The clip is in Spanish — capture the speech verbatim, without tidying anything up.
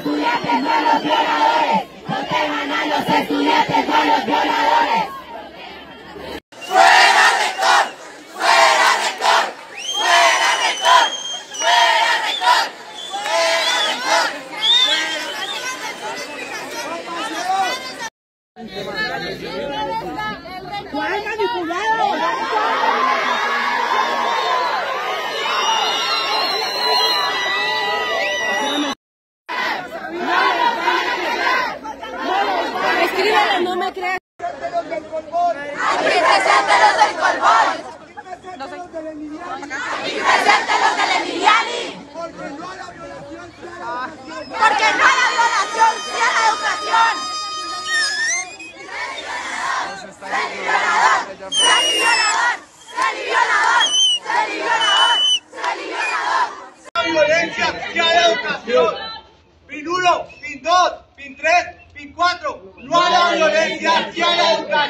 estudiantes, no a los violadores. Protejan a los estudiantes, no a los violadores. ¡Fuera rector! ¡Fuera rector! ¡Fuera rector! ¡Fuera rector! ¡Fuera rector! ¿Cuál manipulado? Escríbelo, no me creas. ¡Aquí presenten los del Colbón! ¡Aquí presenten los del Emiliani! Porque no a la violación sea la educación. ¡Seli violador! ¡Seli violador! ¡Seli violador! ¡Seli violador! ¡Seli violador! La violencia sea la educación. Pin uno, pin dos, pin tres, pin cuatro. No a la violencia sea la educación.